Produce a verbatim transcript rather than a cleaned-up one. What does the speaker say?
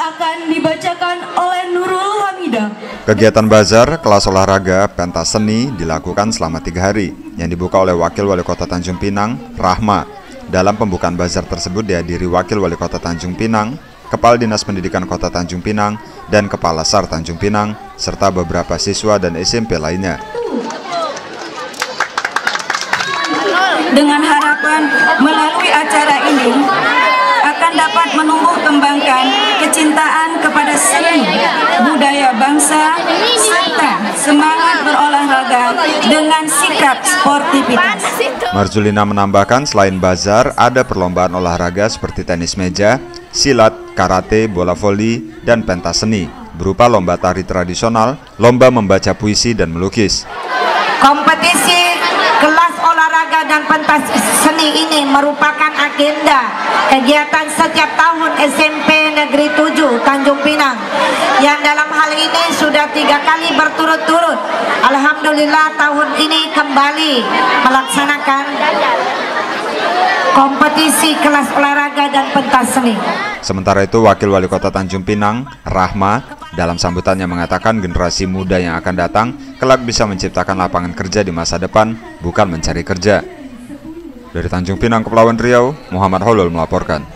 akan dibacakan oleh Nurul Hamidah. Kegiatan bazar kelas olahraga pentas seni dilakukan selama tiga hari yang dibuka oleh Wakil Wali Kota Tanjung Pinang, Rahma. Dalam pembukaan bazar tersebut dihadiri Wakil Wali Kota Tanjung Pinang, Kepala Dinas Pendidikan Kota Tanjung Pinang, dan Kepala S A R Tanjung Pinang, serta beberapa siswa dan S M P lainnya. Dengan harapan melalui acara ini akan dapat menumbuh kembangkan kecintaan kepada seni, budaya bangsa, serta semangat berolahraga dengan sikap sportivitas. Marzulina menambahkan selain bazar, ada perlombaan olahraga seperti tenis meja, silat, karate, bola voli, dan pentas seni, berupa lomba tari tradisional, lomba membaca puisi dan melukis. Kompetisi kelas olahraga dan pentas seni ini merupakan agenda kegiatan setiap tahun S M P Negeri tujuh Tanjung Pinang, yang dalam hal ini sudah tiga kali berturut-turut. Alhamdulillah tahun ini kembali melaksanakan kompetisi kelas olahraga dan pentas seni. Sementara itu, Wakil Wali Kota Tanjung Pinang, Rahma, dalam sambutannya mengatakan generasi muda yang akan datang kelak bisa menciptakan lapangan kerja di masa depan, bukan mencari kerja. Dari Tanjung Pinang, Kepulauan Riau, Muhammad Holul melaporkan.